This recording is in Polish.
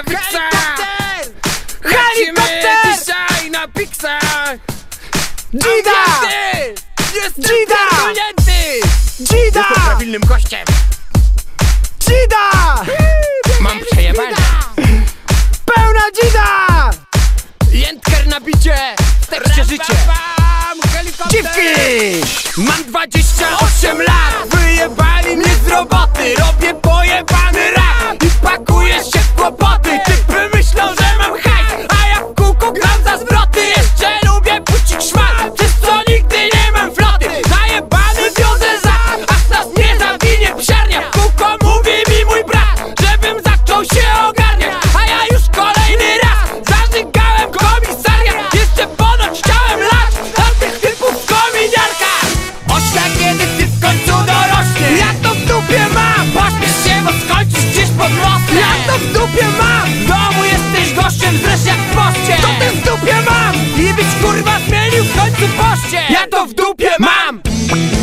Wiksa! Helikopter! Dzisiaj na Pixa! Dzida! Jestem Dzida! pierdolnięty! Dzida! Jestem prawilnym gościem! Dzida! Mam przejebane! Pełna dzida! Jędker na bicie! Tekście życie! Dziwki! Mam 28 lat! Wyjebali mnie z roboty! Robię pojebany rap! I pakuję się w kłopoty! Typy myślą, że mam hajs! A ja w kółko gram za zwroty! Jeszcze lubię puścić szmal! Przez co nigdy nie mam floty! Najebany wiozę za! Aż nas nie zawinie psiarnia! W kółko mówi mi mój brat! Żebym zaczął się ogarniać! A ja już kolejny raz zażygałem komisariat! Jeszcze ponoć chciałem lać tamtych typów w kominiarkach! Ośla, kiedy ty w końcu dorośnie! Ja to w dupie mam! Pośpiesz się, bo skończysz gdzieś pod mostem! Ja to w dupie mam! W domu jesteś gościem, zresztą jak w poście! To też w dupie mam! I być kurwa zmienił w końcu poście! Ja to w dupie mam!